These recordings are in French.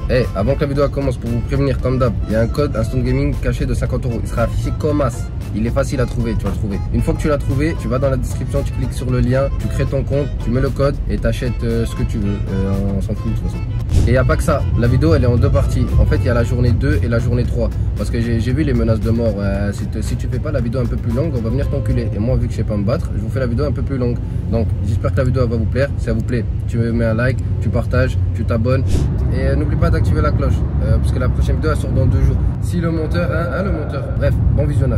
Eh, avant que la vidéo commence, pour vous prévenir, comme d'hab, il y a un code Instant Gaming caché de 50 €. Il sera affiché comme as. Il est facile à trouver, tu vas le trouver. Une fois que tu l'as trouvé, tu vas dans la description, tu cliques sur le lien, tu crées ton compte, tu mets le code et t'achètes ce que tu veux. On s'en fout de toute façon. Et il n'y a pas que ça. La vidéo, elle est en deux parties. En fait, il y a la journée 2 et la journée 3. Parce que j'ai vu les menaces de mort. Si tu fais pas la vidéo un peu plus longue, on va venir t'enculer. Et moi, vu que je sais pas me battre, je vous fais la vidéo un peu plus longue. Donc, j'espère que la vidéo elle va vous plaire. Si elle vous plaît, tu mets un like, tu partages, tu t'abonnes. Et n'oublie pas d'activer la cloche. Parce que la prochaine vidéo, elle sort dans 2 jours. Si le monteur, le monteur. Bref, bon visionnage.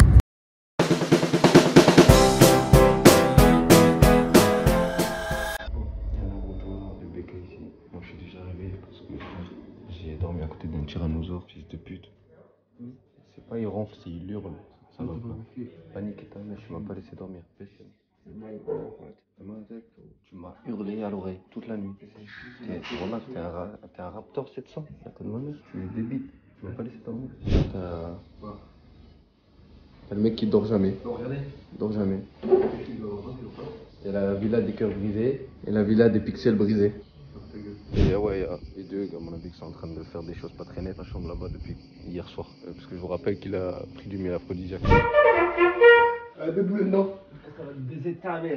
Moi je suis déjà arrivé parce que j'ai dormi à côté d'un tyrannosaure, fils de pute. C'est pas il ronfle, c'est il hurle. Ça va pas. Panique ta mère, tu m'as pas laissé dormir. Tu m'as hurlé à l'oreille toute la nuit. T'es un Raptor 700. Tu es débile. Tu m'as pas laissé dormir. T'as le mec qui dort jamais. Dort jamais. Il y a la villa des cœurs brisés et la villa des pixels brisés. Et ouais, il y a les deux, à mon avis, qui sont en train de faire des choses pas très nettes à la chambre là-bas depuis hier soir. Parce que je vous rappelle qu'il a pris du miel aphrodisiaque. Non. Ça va baiser ta mère.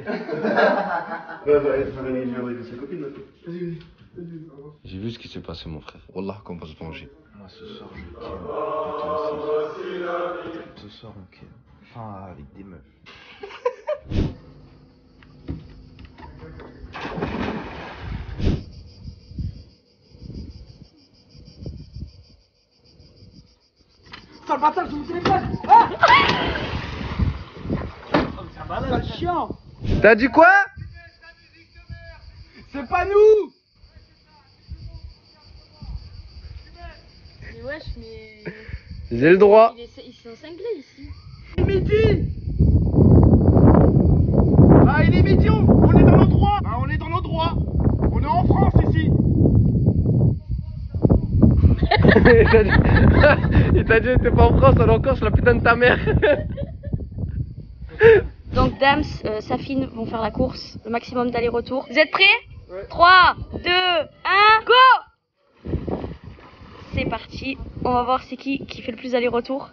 J'ai vu ce qui s'est passé, mon frère. Wallah, qu'on va se venger. Moi, ce soir, je kiffe. Et toi aussi. Ce soir, on kiffe. Enfin, avec des meufs. Sale bâtard, je vous téléphone. Ah, c'est un malade, chiant. T'as dit quoi? C'est pas nous. Mais wesh, mais... J'ai le droit. Ils sont cinglés ici. Il est midi. Ah, il est midi, on est dans nos droits. Ah, on est dans nos droits. On est en France ici. Il t'a dit t'es pas en France, alors encore je la putain de ta mère. Donc Dams, Safine vont faire la course, le maximum d'aller-retour. Vous êtes prêts? Ouais. 3, 2, 1, go! C'est parti, on va voir c'est qui fait le plus d'aller-retour.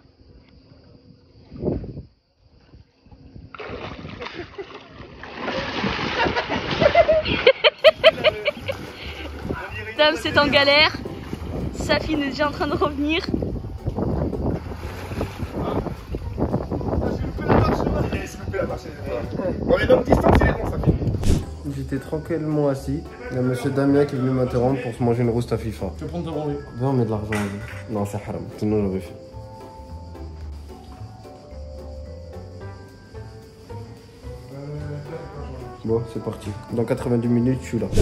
Dams est en galère. Safine est déjà en train de revenir. On est dans distance, il est bon, Safine. J'étais tranquillement assis. Il y a monsieur Damien qui est venu m'interrompre pour se manger une rouste à FIFA. Tu veux prendre ta branlée? Viens, on met de l'argent en jeu. Non, c'est haram. Sinon, j'aurais fait. Bon, c'est parti. Dans 90 minutes, je suis là.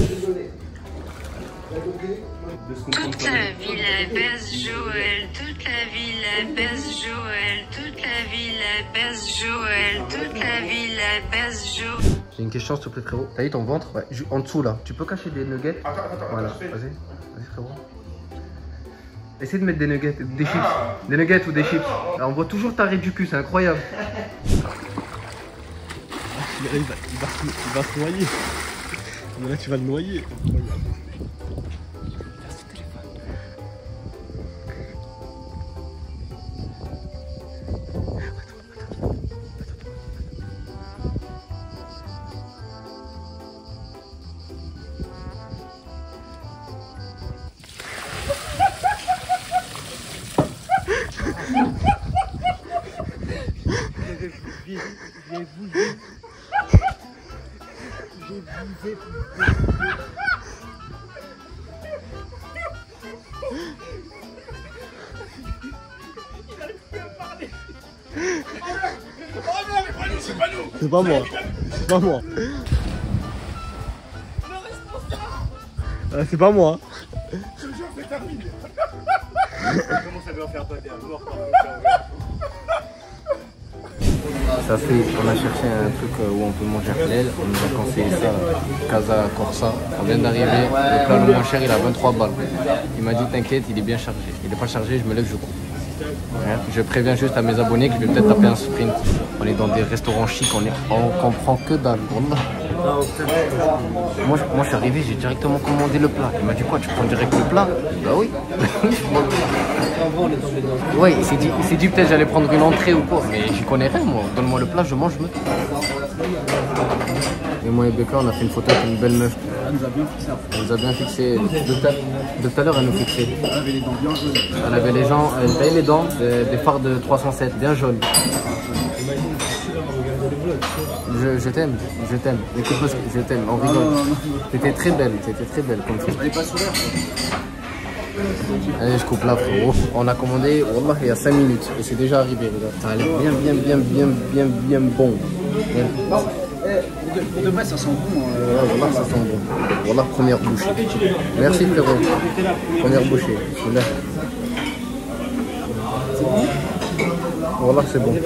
Toute la ville baisse Joël, toute la ville baisse Joël, toute la ville baisse Joël, toute la ville baisse Joël. J'ai une question s'il te plaît frérot. T'as dit ton ventre? Ouais, en dessous là. Tu peux cacher des nuggets? Attends, voilà, vas-y frérot. Essaye de mettre des nuggets, des chips. Des nuggets ou des chips. Alors, on voit toujours ta raie du cul, c'est incroyable. Il va se noyer. Mais là, tu vas le noyer. C'est pas moi. C'est pas moi. C'est pas moi. Je te jure, c'est ta fille. Comment ça doit faire toi, t'es un mort. Ça fait, on a cherché un truc où on peut manger un halal, on nous a conseillé ça, Casa Corsa. On vient d'arriver, le plat le moins cher il a 23 balles. Il m'a dit t'inquiète, il est bien chargé. Il n'est pas chargé, je me lève, je cours. Je préviens juste à mes abonnés que je vais peut-être taper un sprint. On est dans des restaurants chics, on comprend que dalle. Moi, je suis arrivé, j'ai directement commandé le plat. Il m'a dit quoi, tu prends direct le plat? Bah oui. Ouais, il s'est dit peut-être j'allais prendre une entrée ou quoi. Mais j'y connais rien, moi. Donne-moi le plat, je mange, je me. Et moi et Becca, on a fait une photo avec une belle meuf. Elle nous a bien fixé. Elle nous a bien fixé. De tout à l'heure, elle nous fixait. Elle avait les dents bien jaunes. Elle avait les dents, des phares de 307, bien jaunes. Je t'aime. Écoute, je t'aime, on rigole. T'étais très belle comme fille. Elle est pas sourire. Allez, je coupe là, frérot. On a commandé, wallah, il y a 5 minutes. Et c'est déjà arrivé, regarde. Ça a l'air bien bon. Pour de vrai, ça sent bon. Wallah, ça sent bon. Wallah, première bouchée. Merci, frérot. Première bouchée. Là. C'est bon? Wallah, c'est bon.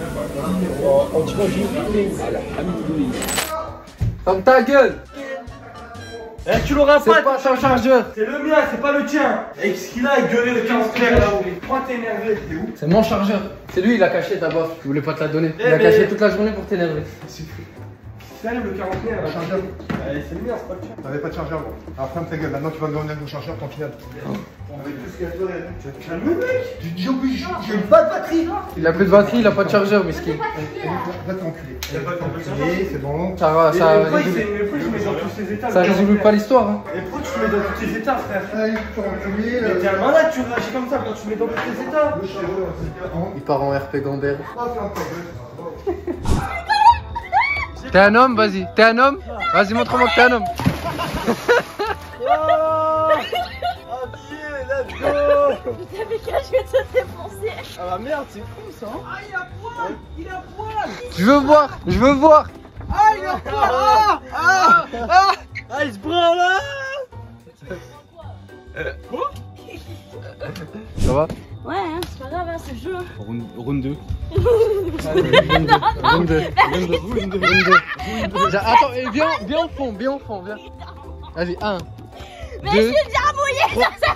Ferme ta gueule! Eh, tu l'auras pas, C'est pas ton chargeur! c'est le mien, c'est pas le tien. Et ce qu'il a, il gueulait le 15 clair là-haut. Pourquoi t'es énervé? T'es où? C'est mon chargeur. C'est lui, il a caché ta bof. Je voulais pas te la donner. Il a mais- caché toute la journée pour t'énerver. C'est le 49 là. chargeur. C'est le mien, c'est pas le tien. T'avais pas de chargeur, gros. Alors ferme ta gueule, maintenant tu vas me donner le chargeur quand tu viens. Calme le mec. J'ai pas de batterie. Il a plus de batterie, il a pas de chargeur, miskin. Va t'enculer. C'est bon. Ça va, ça Mais pourquoi il résout- s'est mis dans tous ses états? ça résout pas l'histoire. Hein. Et pourquoi tu te mets dans tous tes états, frère? Allez, tu t'enculer. Mais t'es un malade, tu réagis comme ça quand tu te mets dans tous tes états. Il part en RP Gambert. Ah, ferme ta gueule. T'es un homme, vas-y. T'es un homme? Vas-y, montre-moi que t'es un homme. Putain, mais quand je vais te défoncer. Ah bah merde, c'est fou ça. Ah, il a poil. Il a poil. Je veux voir. Ah, il a poil. Ah, il se branle là. Ça va? Ouais, hein, c'est pas grave, hein, c'est le jeu. Round 2. Round 2. Attends, viens au fond, viens. Vas-y, 1. Mais je suis déjà mouillé, ça.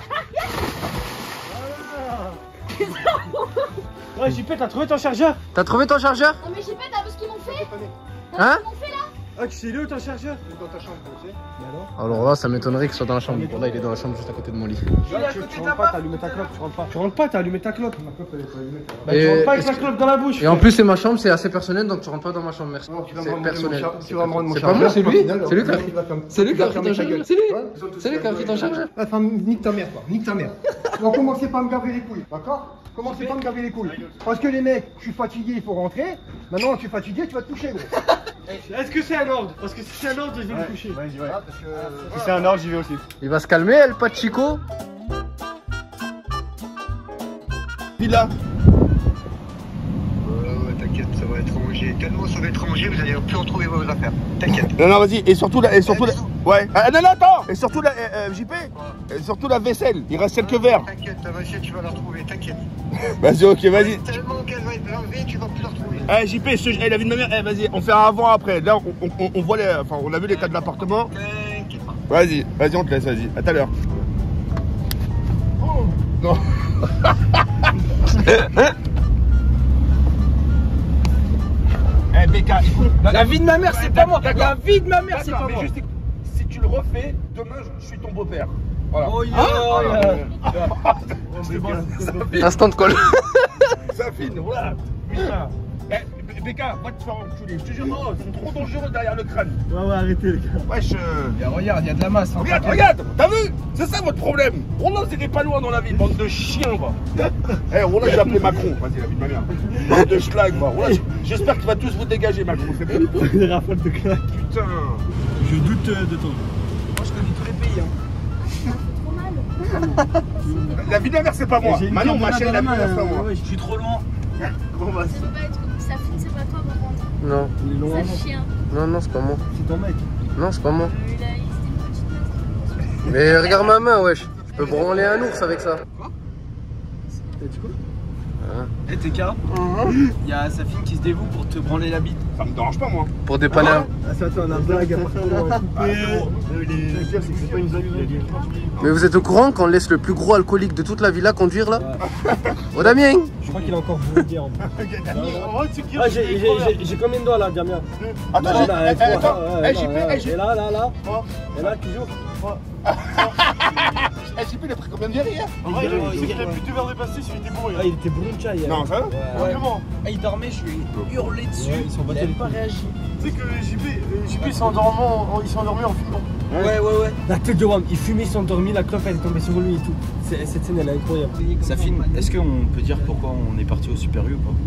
Ouais, JP, t'as trouvé ton chargeur? T'as trouvé ton chargeur? Non, mais j'ai pas, t'as vu ce qu'ils m'ont fait? Hein? Ah, tu sais, il est où ton chargeur? Dans ta chambre, tu sais. Alors là, ça m'étonnerait qu'il soit dans la chambre. Là, il est dans la chambre juste à côté de mon lit. Tu rentres pas, t'as allumé ta clope, tu rentres pas. Tu rentres pas, t'as allumé ta clope. Ma clope, elle est pas allumée. Bah, tu rentres pas avec la clope dans la bouche. Et en plus, c'est ma chambre, c'est assez personnel, donc tu rentres pas dans ma chambre, merci. Non, tu vas me C'est rendre mon personnel. char- tu vas me rendre mon C'est pas chargeur. moi, c'est lui. Non, C'est lui qui a il va fermer- C'est lui qui a il va pris ton fermer ta chargeur. gueule. C'est lui. Ouais, ils ont tous C'est lui qui a pris ton chargeur. Enfin, nique ta mère, toi. Nique ta mère. Tu vas commencer par me gaver les couilles, d'accord? Commencez pas à me gaver les couilles. Parce que les mecs, je suis fatigué, il faut rentrer. Maintenant, tu es fatigué, tu vas te coucher, gros. Est-ce que c'est un ordre? Parce que si c'est un ordre, je vais me coucher. Ouais, j'y vais. Si c'est un ordre, j'y vais aussi. Il va se calmer, El Pachico. Villa. Ouais, t'inquiète, ça va être rangé. Tellement ça va être rangé, vous allez plus retrouver vos affaires. T'inquiète. Non, vas-y, et surtout la. Ouais. Ah, non, attends. Et surtout la. JP. Et surtout la vaisselle. Il reste quelques verres. T'inquiète, ta vaisselle, tu vas la retrouver, t'inquiète. Vas-y, ok, vas-y. Tellement qu'elle va être lavée, tu vas plus la retrouver. Eh, JP, la vie de ma mère. Eh, vas-y, on fait un avant après. Là, on voit les. Enfin, on a vu l'état de l'appartement. T'inquiète pas. Vas-y, on te laisse, vas-y. À tout à l'heure. Oh. Non. Eh, Becca, il faut. La vie de ma mère, c'est pas moi. La vie de ma mère, c'est pas D'accord, mais moi. juste, si tu le refais, demain, je suis ton beau-père. Voilà. Oh yeah. Instant de colle. Ça fine, voilà. Putain. Eh, Becca, va te faire enculer. Je te jure, non, ils sont trop dangereux derrière le crâne. Ouais, arrêtez les gars. Wesh. Regarde, il y a de la masse. Regarde, t'as vu? C'est ça votre problème. Roland, c'était pas loin dans la vie, bande de chiens, va. Eh, Roland, je vais appeler Macron. Vas-y, la vie de ma mère. Bande de schlag, va. Roland, j'espère qu'il va tous vous dégager, Macron. C'est bon. Les rafales de claque. Putain. Je doute de ton. Moi, je connais tous les pays. Hein. La vie de ma mère, c'est pas moi. Manon, ma chaîne, la vie de ma mère, c'est pas moi. Je suis trop loin. Bon, vas-y. Ça peut être. Ça filme, c'est pas toi, par contre. Non, Il est loin. Ça chien. non, c'est pas moi. C'est ton mec. Non, c'est pas moi. Il a une petite meuf. Mais regarde ma main, wesh. Je peux branler un ours avec ça. T'as dit quoi? Hein. Eh, TK, il y a Safine qui se dévoue pour te branler la bite. Ça me dérange pas, moi. Pour dépanner un. Ah, ça, toi, on a blague à partir de C'est pas une blague. Mais vous êtes au courant qu'on laisse le plus gros alcoolique de toute la villa conduire là? Oh Damien! Je crois qu'il a encore bourré d'hier. Ah, J'ai combien de doigts là, Damien? Attends, Et là. Et là, toujours. JP, il a pris combien de bières hier? Il a plus de verre de pastis, il était bourré. Ah, il était bourré de chai. Non, ça va? Vraiment. Il dormait, je lui ai hurlé dessus. Il n'a pas réagi. Tu sais que JP s'est endormi en fumant. Ouais. La tête de Wam, il fumait, il s'est endormi, la clope elle est tombée sur lui et tout. Cette scène elle est incroyable. Safine, est-ce qu'on peut dire pourquoi on est parti au Super U ou pas?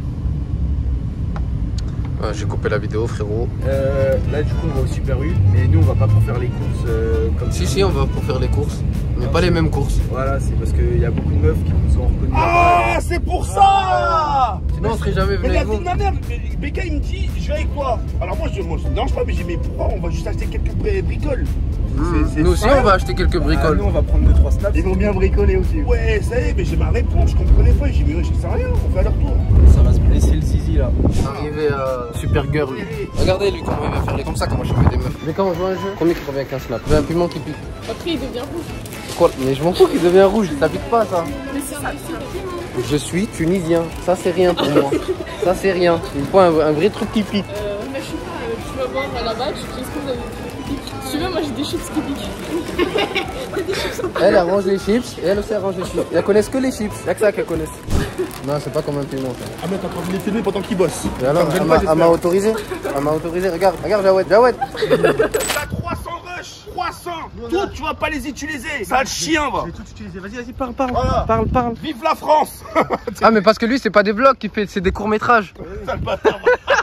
J'ai coupé la vidéo, frérot. Là du coup on va au Super U, mais nous on va pas pour faire les courses comme ça. Si, on va pour faire les courses, mais pas les mêmes courses. Voilà, c'est parce qu'il y a beaucoup de meufs qui nous ont reconnus là-bas. Ah, c'est pour ça! Sinon on serait jamais venu Mais avec la vie vous. de ma mère, Becca il me dit, je vais avec quoi? Alors moi je me dérange pas, mais j'ai dit, mais pourquoi on va juste acheter quelques bricoles? Nous aussi on va acheter quelques bricoles. Nous on va prendre 2-3 snaps. Ils vont bien bricoler aussi. Ouais, ça y est, mais j'ai ma réponse, je comprenais pas, j'ai dit, mais je sais rien, on fait leur tour. Ça va se blesser le zizi là. Arrivé à Super Girl. Regardez lui comment il va faire les comme ça, comment je fais des meufs. Mais quand on joue à un jeu, combien qui revient avec un snap? Un piment qui pique. Après, il devient rouge. Quoi? Mais je m'en fous qu'il devient rouge, ça pique pas ça. Mais c'est un piment. Je suis tunisien, ça c'est rien pour moi. Ça c'est rien. Il me faut un vrai truc qui pique. Mais je sais pas, tu vas voir là-bas, tu dis ce que vous avez des trucs qui piquent. Si tu veux, moi j'ai des chips qui piquent. Elle arrange les chips et elle aussi arrange les chips. Elles connaissent que les chips, y'a que ça qu'elles connaissent. Non, c'est pas comme un piment ça. Ah, mais t'as pas envie de les filmer pendant qu'ils bossent. Et alors, elle m'a autorisé. Elle m'a autorisé, regarde Jawed. T'as 300 rush, 300. Toutes, tu vas pas les utiliser. Ça le chien, va. Je vais tout utiliser, vas-y, parle. Voilà. Parle. Vive la France. Ah mais parce que lui c'est pas des vlogs qu'il fait, c'est des courts-métrages. Sale bâtard.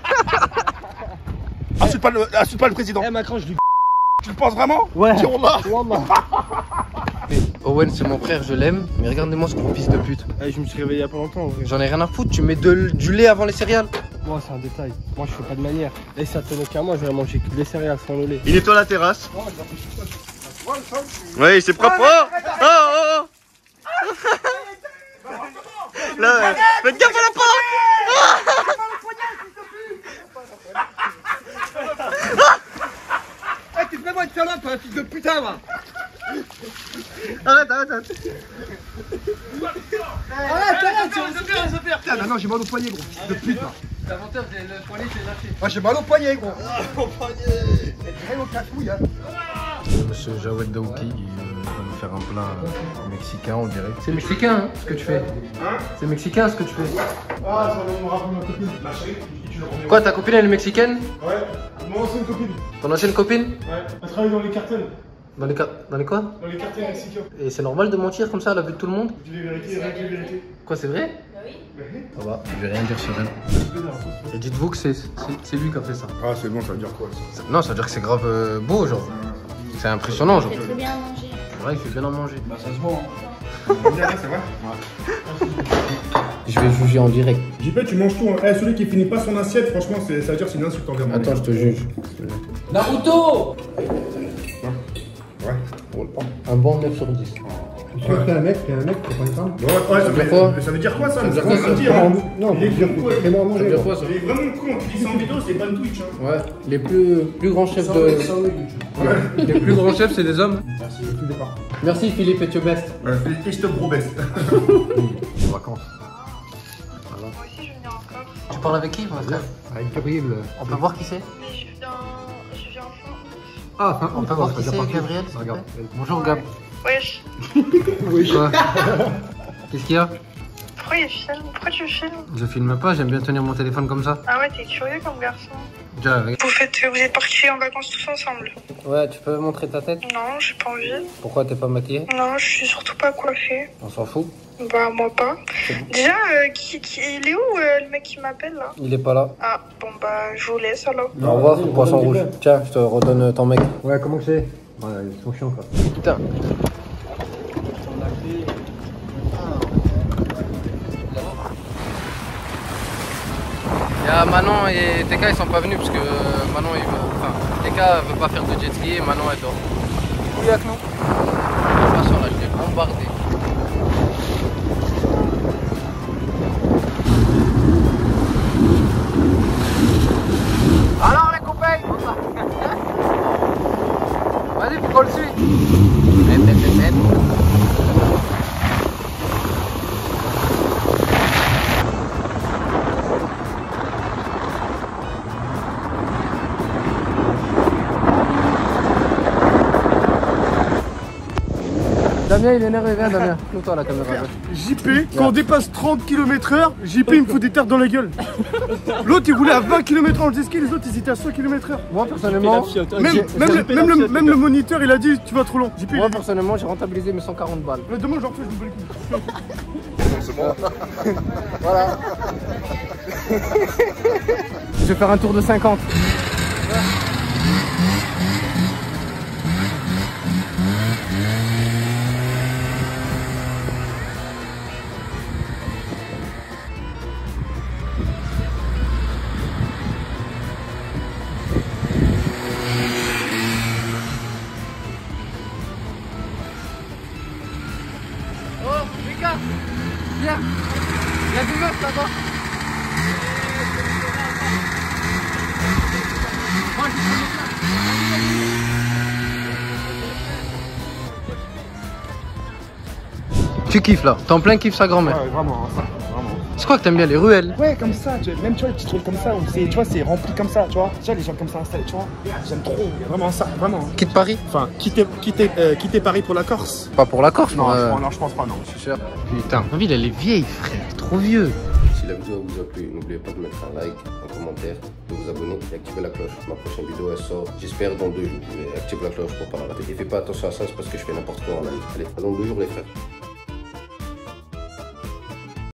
Insulte pas le président. Eh Macron, je lui. Tu le penses vraiment? Ouais. Wallah. Owen c'est mon frère, je l'aime, mais regardez-moi ce gros fils de pute. Je me suis réveillé il y a pas longtemps en vrai. J'en ai rien à foutre, tu mets du lait avant les céréales. Moi c'est un détail, moi je fais pas de manière. Et ça tenait qu'à moi, je vais manger que des céréales sans le lait. Il nettoie la terrasse. Oui, c'est propre. Oh. Là, faites gaffe à la porte. Eh, tu fais moi une salope, un fils de putain, va. Arrête. Arrête. Putain, non, j'ai mal au poignet, gros. Fils de pute, là. L'avantage, le poignet c'est lâché. Ah, j'ai mal au poignet, gros. Au poignet. J'ai au casse-couille, hein. Monsieur Jawed Daouki, il va nous faire un plat mexicain, on dirait. C'est mexicain, hein, ce que tu fais. C'est mexicain, ce que tu fais. Ah, ça va me rappeler ma copine. Quoi, ta copine elle est mexicaine? Ouais, mon ancienne copine. Ton ancienne copine? Ouais, elle travaille dans les cartels. Dans les quoi? Dans les cartels mexicains. Et c'est normal de mentir comme ça à la vue de tout le monde? Je dis les vérités, rien que les vérités. Quoi, c'est vrai? Bah oui. Ça va, je vais rien dire sur elle. Et dites-vous que c'est lui qui a fait ça. Ah, c'est bon, ça veut dire quoi ça? Non, ça veut dire que c'est grave beau, genre. C'est impressionnant, genre. Il fait très bien à manger. C'est vrai, il fait bien à manger. Bah, ça se voit, hein. C'est vrai? Je vais juger en direct. JP, tu manges tout. Hein. Eh, celui qui finit pas son assiette, franchement, ça veut dire que c'est une insulte envers moi. Attends, je te juge. Naruto. Ouais. Un bon 9 sur 10. Tu veux un mec, t'es pas une femme? Ouais, ça veut dire quoi ça? Ça veut dire Ça quoi, veut ça? dire, hein. Non, Il est dire con, que fais-moi à Ça manger. veut dire quoi, ça? Il est vraiment con, tu dis ça en vidéo, c'est ban Twitch. Hein. Ouais, les plus grands chefs de... Les plus grands chefs, c'est des hommes. Merci, tout départ. Merci Philippe et tu best. Philippe, je te gros best. Vacances. Voilà. Tu parles avec qui, mon frère? Avec Gabriel. On peut voir qui c'est? Mais je viens en fin. Ah, On peut voir qui c'est, Gabriel? s'il te plaît. Bonjour Gab. Wesh. Oui. Quoi? Qu'est-ce qu'il y a? Pourquoi tu filmes? Je filme pas, j'aime bien tenir mon téléphone comme ça. Ah ouais, t'es curieux comme garçon. Déjà, avec... Vous êtes partis en vacances tous ensemble? Ouais, tu peux montrer ta tête? Non, j'ai pas envie. Pourquoi t'es pas maquillée? Non, je suis surtout pas coiffée. On s'en fout. Bah, moi pas. Déjà, il est où le mec qui m'appelle là? Il est pas là. Ah, bon bah, je vous laisse alors. Au revoir, poisson rouge. Tiens, je te redonne ton mec. Ouais, comment c'est? Ouais, ils sont chiants, quoi. Putain. Il y a Manon et TK, ils sont pas venus parce que Manon, TK veut pas faire de jet ski et Manon elle dort. Oui, avec nous. De toute façon, là, je l'ai bombardé. Alors les copains. Vas-y, pourquoi le suit? Damien, il est énervé, viens Damien. Clôt-toi à la caméra. JP, quand on dépasse 30 km/h, JP il me fout des terres dans la gueule. L'autre il roulait à 20 km/h en jet ski, les autres ils étaient à 100 km/h. Moi personnellement, même le moniteur il a dit tu vas trop long. JP, moi personnellement j'ai rentabilisé mes 140 balles. Demain j'en refais, je me bats les couilles. C'est moi. Voilà. Je vais faire un tour de 50. Oh, Mika, viens. Il y a des meufs là-bas. Tu kiffes là, t'es en plein kiff sa grand-mère. Ouais, vraiment, ça, vraiment. C'est quoi que t'aimes bien, les ruelles? Ouais, comme ça, même tu vois, les petits trucs comme ça, où tu vois, c'est rempli comme ça, tu vois. Tu vois, les gens comme ça installés, tu vois. J'aime trop, vraiment ça, vraiment. Quitte Paris? Enfin, quitter Paris pour la Corse. Pas pour la Corse, non, moi. non, je pense pas, non. Je suis sûr. Putain, ma ville elle est vieille, frère, trop vieux. Si la vidéo vous a plu, n'oubliez pas de mettre un like, un commentaire, de vous abonner et activer la cloche. Ma prochaine vidéo elle sort, j'espère dans 2 jours. Mais active la cloche pour pas la rater. Et fais pas attention à ça, c'est parce que je fais n'importe quoi en live. Allez, à dans 2 jours les frères.